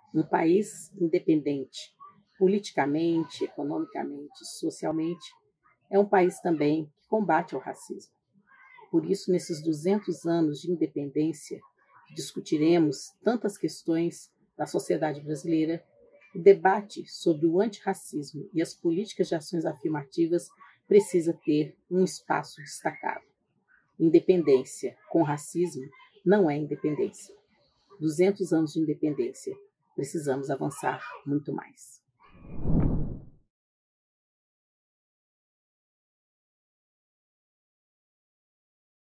Um país independente, politicamente, economicamente, socialmente, é um país também que combate ao racismo. Por isso, nesses 200 anos de independência, discutiremos tantas questões da sociedade brasileira. O debate sobre o antirracismo e as políticas de ações afirmativas precisa ter um espaço destacado. Independência com racismo não é independência. 200 anos de independência, precisamos avançar muito mais.